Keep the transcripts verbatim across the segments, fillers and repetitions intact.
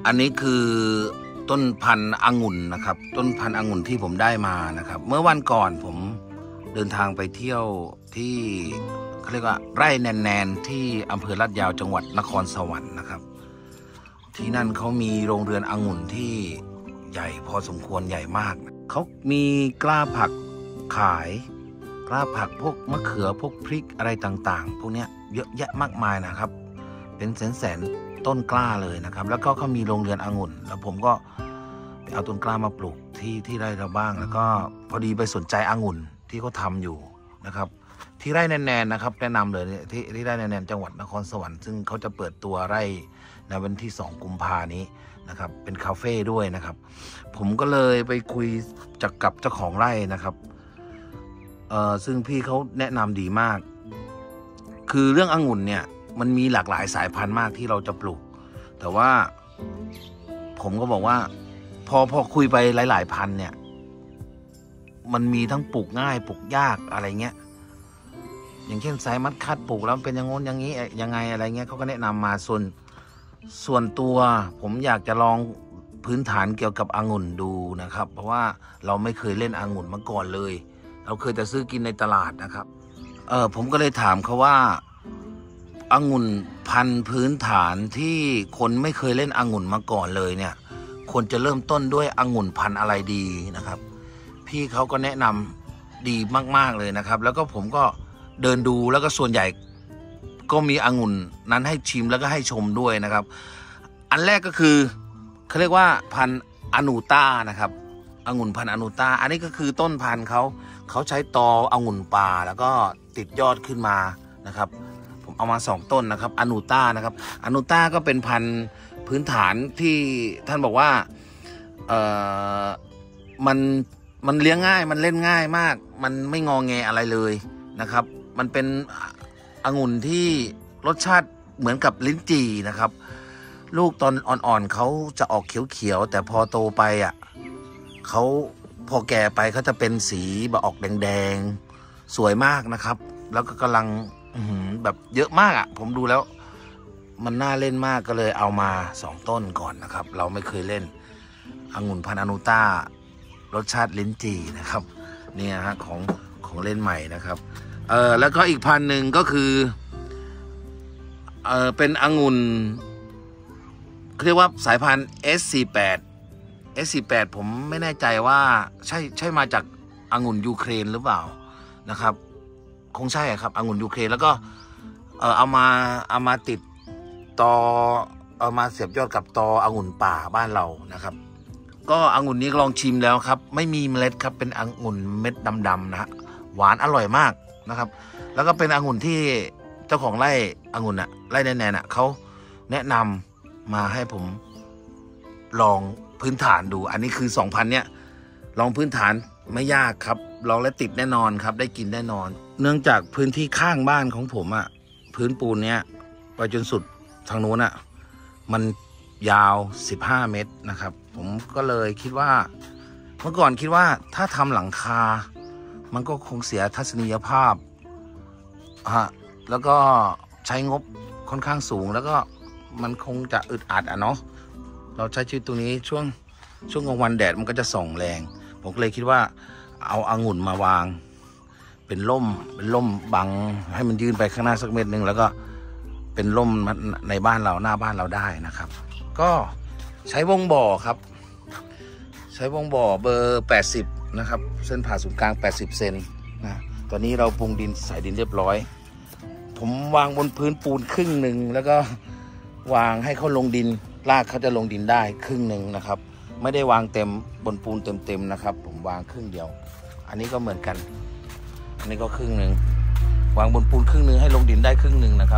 อันนี้คือต้นพันธุ์องุ่นนะครับต้นพันธุ์องุ่นที่ผมได้มานะครับเมื่อวันก่อนผมเดินทางไปเที่ยวที่เขาเรียกว่าไร่แนนๆที่อำเภอลาดยาวจังหวัดนครสวรรค์นะครับที่นั่นเขามีโรงเรือนองุ่นที่ใหญ่พอสมควรใหญ่มากเขามีกล้าผักขายกล้าผักพวกมะเขือพวกพริกอะไรต่างๆพวกนี้เยอะแยะมากมายนะครับเป็นแสนๆต้นกล้าเลยนะครับแล้วก็เขามีโรงเรือนองุ่นแล้วผมก็ไปเอาต้นกล้ามาปลูกที่ที่ไร่เราบ้างแล้วก็พอดีไปสนใจองุ่นที่เขาทาอยู่นะครับที่ไร่แนนๆนะครับแนะนำเลยที่ที่ไร่แนนๆจังหวัดนครสวรรค์ซึ่งเขาจะเปิดตัวไร่ในวันที่สองกุมภานี้นะครับเป็นคาเฟ่ด้วยนะครับผมก็เลยไปคุยจากกับเจ้าของไร่นะครับเอ่อซึ่งพี่เขาแนะนำดีมากคือเรื่ององุ่นเนี่ยมันมีหลากหลายสายพันธุ์มากที่เราจะปลูกแต่ว่าผมก็บอกว่าพอพอคุยไปหลายๆพันธุ์เนี่ยมันมีทั้งปลูกง่ายปลูกยากอะไรเงี้ยอย่างเช่นสายมัดคัดปลูกแล้วเป็นอย่างงนอย่างนี้ยังไงอะไรเงี้ยเขาก็แนะนำมาส่วนส่วนตัวผมอยากจะลองพื้นฐานเกี่ยวกับองุ่นดูนะครับเพราะว่าเราไม่เคยเล่นองุ่นมาก่อนเลยเราเคยแต่ซื้อกินในตลาดนะครับเออผมก็เลยถามเขาว่าองุ่นพันธุ์พื้นฐานที่คนไม่เคยเล่นองุ่นมาก่อนเลยเนี่ยควรจะเริ่มต้นด้วยองุ่นพันธุ์อะไรดีนะครับพี่เขาก็แนะนำดีมากๆเลยนะครับแล้วก็ผมก็เดินดูแล้วก็ส่วนใหญ่ก็มีองุ่นนั้นให้ชิมแล้วก็ให้ชมด้วยนะครับอันแรกก็คือเขาเรียกว่าพันธุ์อนูต้านะครับองุ่นพันธุ์อนูต้าอันนี้ก็คือต้นพันธุ์เขาเขาใช้ตอองุ่นป่าแล้วก็ติดยอดขึ้นมานะครับผมเอามาสองต้นนะครับอนูต้านะครับอนูต้าก็เป็นพันธุ์พื้นฐานที่ท่านบอกว่าเอ่อมันมันเลี้ยงง่ายมันเล่นง่ายมากมันไม่งอแงอะไรเลยนะครับมันเป็นองุ่นที่รสชาติเหมือนกับลิ้นจี่นะครับลูกตอนอ่อนๆเขาจะออกเขียวๆแต่พอโตไปอ่ะเขาพอแก่ไปเขาจะเป็นสีแบบออกแดงๆสวยมากนะครับแล้วก็กำลังแบบเยอะมากอ่ะผมดูแล้วมันน่าเล่นมากก็เลยเอามาสองต้นก่อนนะครับเราไม่เคยเล่นองุ่นพันธุ์อนูต้ารสชาติลิ้นจี่นะครับเนี่ยฮะของของเล่นใหม่นะครับเออแล้วก็อีกพันธุ์หนึ่งก็คือเออเป็นองุ่นเรียกว่าสายพันธุ์ เอส สี่สิบแปด เอส สี่สิบแปด ผมไม่แน่ใจว่าใช่ใช่มาจากองุ่นยูเครนหรือเปล่านะครับคงใช่ครับองุ่นยูเครนแล้วก็เออเอามาเอามาติดตอเอามาเสียบยอดกับตอองุ่นป่าบ้านเรานะครับก็องุ่นนี้ลองชิมแล้วครับไม่มีเมล็ดครับเป็นองุ่นเม็ดดำๆนะฮะหวานอร่อยมากนะครับแล้วก็เป็นองุ่นที่เจ้าของไร่องุ่นอะไร่แนนๆอะเขาแนะนำมาให้ผมลองพื้นฐานดูอันนี้คือสองพันเนี้ยลองพื้นฐานไม่ยากครับลองแล้วติดแน่นอนครับได้กินแน่นอนเนื่องจากพื้นที่ข้างบ้านของผมอะพื้นปูนเนี้ยไปจนสุดทางโน้นอะมันยาวสิบห้าเมตรนะครับผมก็เลยคิดว่าเมื่อก่อนคิดว่าถ้าทำหลังคามันก็คงเสียทัศนียภาพฮะแล้วก็ใช้งบค่อนข้างสูงแล้วก็มันคงจะอึดอัดอ่ะเนาะเราใช้ชีวิตตรงนี้ช่วงช่วงกลางวันแดดมันก็จะส่องแรงผมก็เลยคิดว่าเอาองุ่นมาวางเป็นร่มเป็นร่มบังให้มันยืนไปข้างหน้าสักเมตรหนึ่งแล้วก็เป็นร่มในบ้านเราหน้าบ้านเราได้นะครับก็ใช้วงบ่อครับใช้วงบ่อเบอร์แปดสิบนะครับเส้นผ่าศูนย์กลางแปดสิบเซนนะตอนนี้เราปรุงดินใส่ดินเรียบร้อยผมวางบนพื้นปูนครึ่งหนึ่งแล้วก็วางให้เขาลงดินรากเขาจะลงดินได้ครึ่งหนึ่งนะครับไม่ได้วางเต็มบนปูนเต็มๆนะครับผมวางครึ่งเดียวอันนี้ก็เหมือนกันอันนี้ก็ครึ่งหนึ่งวางบนปูนครึ่งหนึ่งให้ลงดินได้ครึ่งหนึ่งนะครับ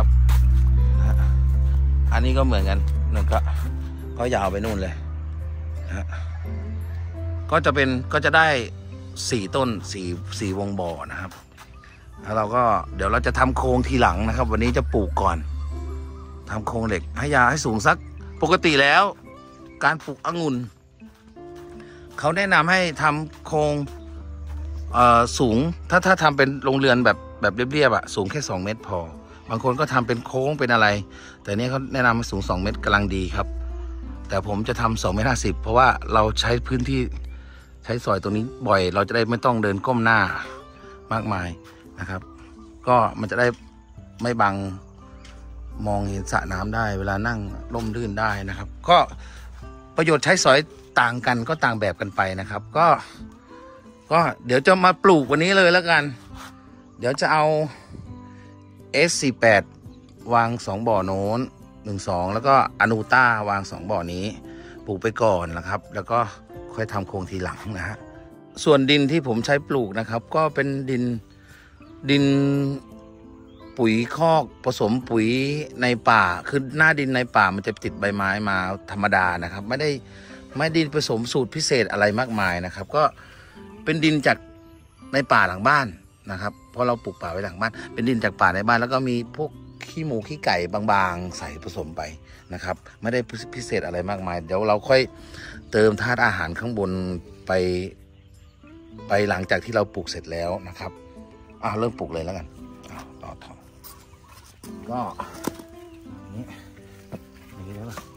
อันนี้ก็เหมือนกันนั่นก็ก็ยาวไปนู่นเลยนะก็จะเป็นก็จะได้สี่ต้นสี่สี่วงบ่อนะครับแล้วเราก็เดี๋ยวเราจะทำโครงทีหลังนะครับวันนี้จะปลูกก่อนทำโครงเหล็กให้ยาให้สูงสักปกติแล้วการปลูกองุ่นเขาแนะนำให้ทำโครงเอ่อสูงถ้าถ้าทำเป็นโรงเรือนแบบแบบเรียบๆอะสูงแค่สองเมตรพอบางคนก็ทำเป็นโค้งเป็นอะไรแต่เนี้ยเขาแนะนำให้สูงสองเมตรกำลังดีครับแต่ผมจะทำสองเมตรห้าสิบเพราะว่าเราใช้พื้นที่ใช้ซอยตรงนี้บ่อยเราจะได้ไม่ต้องเดินก้มหน้ามากมายนะครับก็มันจะได้ไม่บังมองเห็นสระน้ำได้เวลานั่งร่มรื่นได้นะครับก็ประโยชน์ใช้สอยต่างกันก็ต่างแบบกันไปนะครับก็ก็เดี๋ยวจะมาปลูกวันนี้เลยแล้วกันเดี๋ยวจะเอา เอส สี่สิบแปด วางสองบ่อโน้นหนึ่ง สองแล้วก็อนูต้าวางสองบ่อนี้ปลูกไปก่อนนะครับแล้วก็ค่อยทำโครงทีหลังนะฮะส่วนดินที่ผมใช้ปลูกนะครับก็เป็นดินดินปุ๋ยคอกผสมปุ๋ยในป่าคือหน้าดินในป่ามันจะติดใบไม้มาธรรมดานะครับไม่ได้ไม่ดินผสมสูตรพิเศษอะไรมากมายนะครับก็เป็นดินจากในป่าหลังบ้านนะครับเพราะเราปลูกป่าไว้หลังบ้านเป็นดินจากป่าในบ้านแล้วก็มีพวกขี้หมูขี้ไก่บางๆใส่ผสมไปนะครับไม่ได้พิเศษอะไรมากมายเดี๋ยวเราค่อยเติมธาตุอาหารข้างบนไปไปหลังจากที่เราปลูกเสร็จแล้วนะครับอ่าเริ่มปลูกเลยแล้วกันต่อต่อก็นี่นี่แล้วล่ะ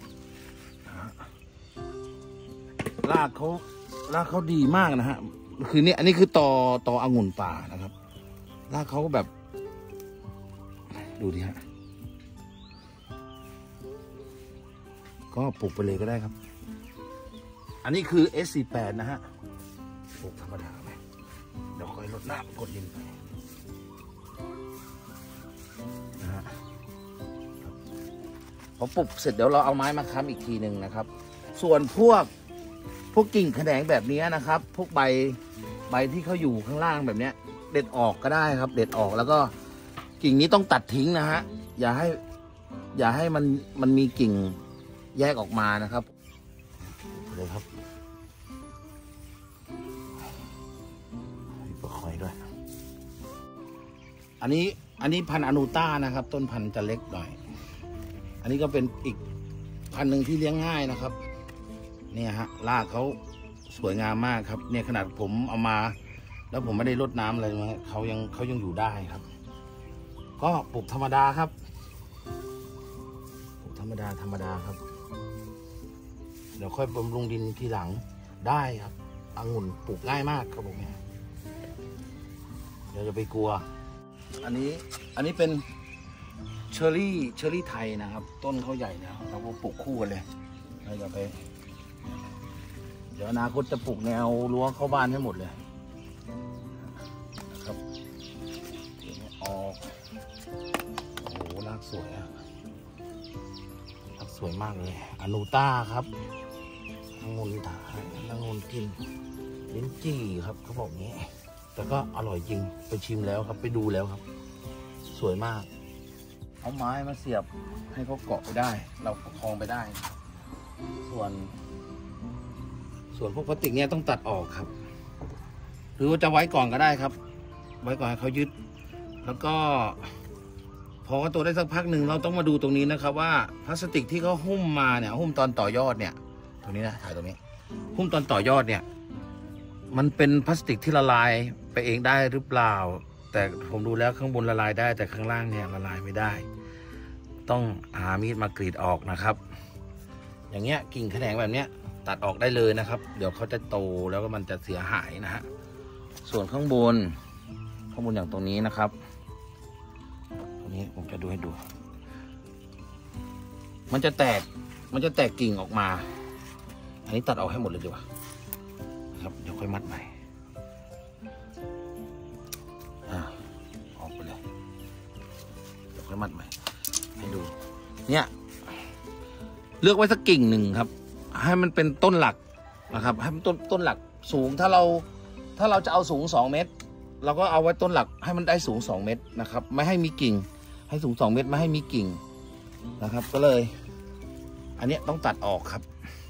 รากเขารากเขาดีมากนะฮะคือนี่อันนี้คือตอตอองุ่นป่านะครับรากเขาก็แบบดูดิฮะก็ปลูกไปเลยก็ได้ครับอันนี้คือ เอส สี่สิบแปด นะฮะปลูกธรรมดาไหมเดี๋ยวค่อยลดน้ำกดดินไปนะฮะพอปลูกเสร็จเดี๋ยวเราเอาไม้มาค้ำอีกทีหนึ่งนะครับส่วนพวกพวกกิ่งแขนงแบบนี้นะครับพวกใบใบที่เขาอยู่ข้างล่างแบบนี้เด็ดออกก็ได้ครับเด็ดออกแล้วก็กิ่งนี้ต้องตัดทิ้งนะฮะอย่าให้อย่าให้มันมันมีกิ่งแยกออกมานะครับเลยครับมีปลาคอยด้วยอันนี้อันนี้พันธุ์อนูต้านะครับต้นพันธุ์จะเล็กหน่อยอันนี้ก็เป็นอีกพันธุ์หนึ่งที่เลี้ยงง่ายนะครับเนี่ยฮะรากเขาสวยงามมากครับเนี่ยขนาดผมเอามาแล้วผมไม่ได้รดน้ำอะไรมาเขายังเขายังอยู่ได้ครับก็ปลูกธรรมดาครับปลูกธรรมดาธรรมดาครับเดี๋ยวค่อยบำรุงดินทีหลังได้ครับองุ่นปลูกง่ายมากครับผมเดี๋ยวจะไปกลัวอันนี้อันนี้เป็นเชอร์รี่เชอร์รี่ไทยนะครับต้นเขาใหญ่นะเราก็ปลูกคู่กันเลยเราจะไปเดี๋ยวอนาคตจะปลูกแนวรั้วเข้าบ้านให้หมดเลยครับออกโอ้โหรากสวยอะรากสวยมากเลยอนูต้าครับองุ่นถ่ายองุ่นกินลิ้นจี่ครับเขาบอกงี้แต่ก็อร่อยจริงไปชิมแล้วครับไปดูแล้วครับสวยมากเอาไม้มาเสียบให้เขาเกาะไปได้เราประคองไปได้ส่วนส่วนพวกพลาสติกเนี่ยต้องตัดออกครับหรือว่าจะไว้ก่อนก็ได้ครับไว้ก่อนให้เขายึดแล้วก็พอตัวได้สักพักหนึ่งเราต้องมาดูตรงนี้นะครับว่าพลาสติกที่เขาหุ้มมาเนี่ยหุ้มตอนต่อยอดเนี่ยตรงนี้นะถ่ายตรงนี้หุ้มตอนต่อยอดเนี่ยมันเป็นพลาสติกที่ละลายไปเองได้หรือเปล่าแต่ผมดูแล้วข้างบนละลายได้แต่ข้างล่างเนี่ยละลายไม่ได้ต้องหามีดมากรีดออกนะครับอย่างเงี้ยกิ่งแขนงแบบเนี้ยตัดออกได้เลยนะครับเดี๋ยวเขาจะโตแล้วก็มันจะเสียหายนะฮะส่วนข้างบนข้างบนอย่างตรงนี้นะครับตรงนี้ผมจะดูให้ดูมันจะแตกมันจะแตกกิ่งออกมาอันนี้ตัดออกให้หมดเลยดีกว่าครับเดี๋ยวค่อยมัดใหม่อ่าออกไปเลยเดี๋ยวค่อยมัดใหม่ให้ดูเนี่ยเลือกไว้สักกิ่งหนึ่งครับให้มันเป็นต้นหลักนะครับให้มันต้นต้นหลักสูงถ้าเราถ้าเราจะเอาสูงสองเมตรเราก็เอาไว้ต้นหลักให้มันได้สูงสองเมตรนะครับไม่ให้มีกิ่งให้สูงสองเมตรไม่ให้มีกิ่งนะครับก็เลยอันนี้ต้องตัดออกครับ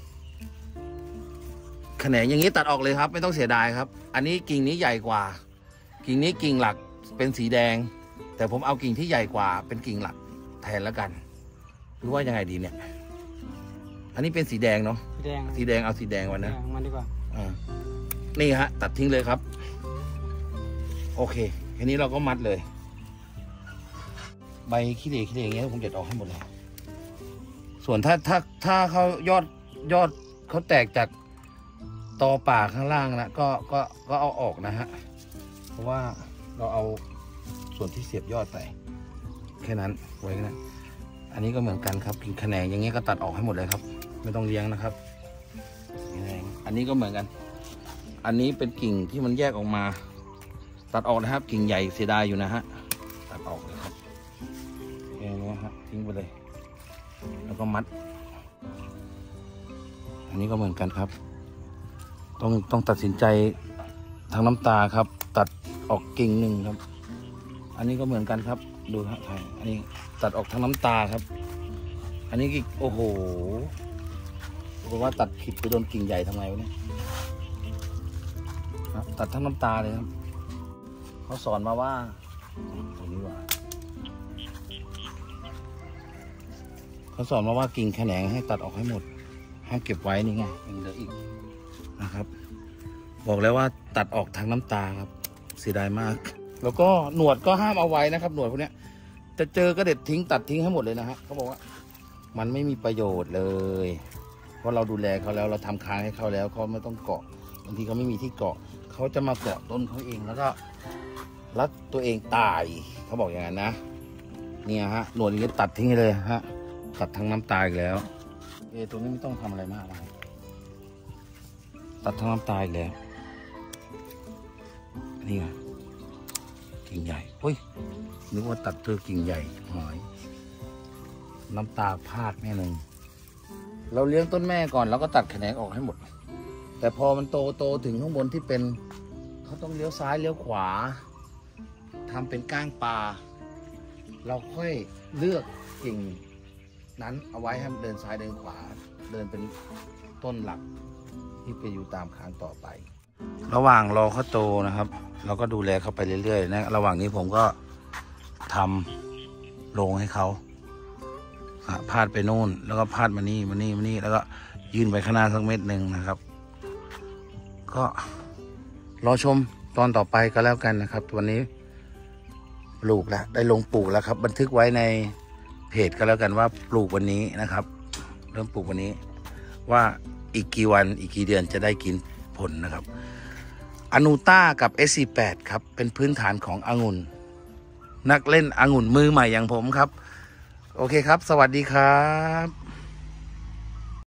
แขนงอย่างนี้ตัดออกเลยครับไม่ต้องเสียดายครับอันนี้กิ่งนี้ใหญ่กว่ากิ่งนี้กิ่งหลักเป็นสีแดงแต่ผมเอากิ่งที่ใหญ่กว่าเป็นกิ่งหลักแทนแล้วกันหรือว่ายังไงดีเนี่ยอันนี้เป็นสีแดงเนาะสีแดงสีแดงเอาสีแดงไว้นะมันดีกว่าอ่านี่ฮะตัดทิ้งเลยครับโอเคแค่นี้เราก็มัดเลยใบขี้เหร่ขี้เหร่อย่างเงี้ยผมเด็ดออกให้หมดเลยส่วนถ้าถ้าถ้าเขายอดยอดเขาแตกจากตอป่าข้างล่างนะก็ก็ก็เอาออกนะฮะเพราะว่าเราเอาส่วนที่เสียบยอดไปแค่นั้นไว้แค่นั้นอันนี้ก็เหมือนกันครับกิ่งแขนงอย่างเงี้ยก็ตัดออกให้หมดเลยครับไม่ต้องเลี้ยงนะครับอันนี้ก็เหมือนกันอันนี้เป็นกิ่งที่มันแยกออกมาตัดออกนะครับกิ่งใหญ่เสียดายอยู่นะฮะตัดออกเลยครับแค่นี้ฮะทิ้งไปเลยแล้วก็มัดอันนี้ก็เหมือนกันครับต้องต้องตัดสินใจทางน้ำตาครับตัดออกกิ่งหนึ่งครับอันนี้ก็เหมือนกันครับดูฮะอันนี้ตัดออกทางน้ำตาครับอันนี้โอ้โหบอกว่าตัดผิดไปโดนกิ่งใหญ่ทำไงวะเนี่ยตัดทั้งน้ำตาเลยครับเขาสอนมาว่าตรงนี้ว่าเขาสอนมาว่ากิ่งแขนงให้ตัดออกให้หมดห้ามเก็บไว้นี่ไงยังเหลืออีกนะครับบอกแล้วว่าตัดออกทางน้ำตาครับเสียดายมากแล้วก็หนวดก็ห้ามเอาไว้นะครับหนวดพวกนี้จะเจอก็เด็ดทิ้งตัดทิ้งให้หมดเลยนะฮะเขาบอกว่ามันไม่มีประโยชน์เลยเพราะเราดูแลเขาแล้วเราทำค้างให้เขาแล้วเขาไม่ต้องเกาะบางทีเขาไม่มีที่เกาะเขาจะมาเกาะต้นเขาเองแล้วก็รัดตัวเองตายเขาบอกอย่างนั้นนะเนี่ยฮะหนวดนี้ตัดทิ้งเลยฮะตัดทั้งน้ำตาอีกแล้วเอตัวนี้ไม่ต้องทำอะไรมากนะตัดทั้งน้ำตาอีกแล้วนี่ไงกิ่งใหญ่เฮ้ยนึกว่าตัดเจอกิ่งใหญ่หอยน้ำตาพลาดแน่นึงเราเลี้ยงต้นแม่ก่อนแล้วก็ตัดแขนงออกให้หมดแต่พอมันโตโตถึงข้างบนที่เป็นเขาต้องเลี้ยวซ้ายเลี้ยวขวาทำเป็นก้างปลาเราค่อยเลือกกิ่งนั้นเอาไว้ให้เดินซ้ายเดินขวาเดินเป็นต้นหลักที่ไปอยู่ตามค้างต่อไประหว่างรอเขาโตนะครับเราก็ดูแลเขาไปเรื่อยๆนะระหว่างนี้ผมก็ทำโรงให้เขาพาดไปโน่นแล้วก็พาดมานี่มานี่มานี่แล้วก็ยื่นไปข้างหน้าสักเม็ดหนึ่งนะครับก็รอชมตอนต่อไปก็แล้วกันนะครับวันนี้ปลูกแล้วได้ลงปลูกแล้วครับบันทึกไว้ในเพจก็แล้วกันว่าปลูกวันนี้นะครับเริ่มปลูกวันนี้ว่าอีกกี่วันอีกกี่เดือนจะได้กินผลนะครับอนูต้ากับ เอส ซี แปด ครับเป็นพื้นฐานขององุ่นนักเล่นองุ่นมือใหม่อย่างผมครับโอเคครับสวัสดีครับ